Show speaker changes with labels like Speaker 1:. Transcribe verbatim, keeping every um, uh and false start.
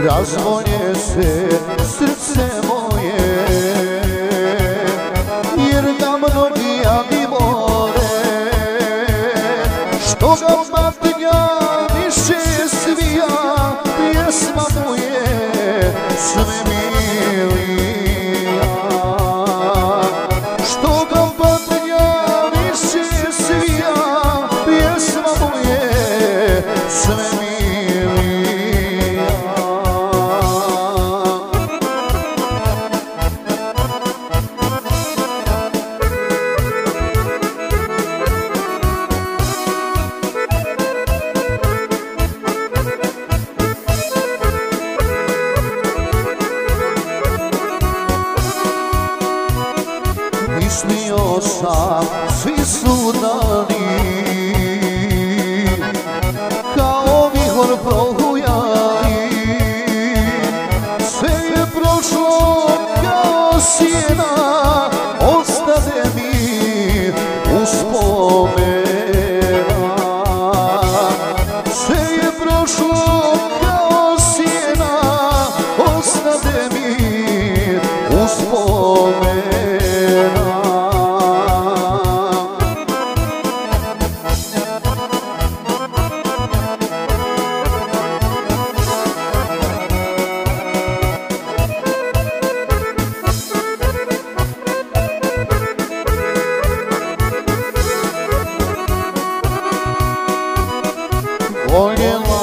Speaker 1: razbolje se srce moje, jer ga mnogi jadi more, što ga patnja više svija, pjesma mu je sve milija. Što ga patnja više svija, pjesma mu je sve milija. Mislio sam svi su dani kao vihor prohujali, sve je prošlo kao sjena, ostade mi uspomena. Sve je prošlo kao sjena, ostade mi uspomena. Voljela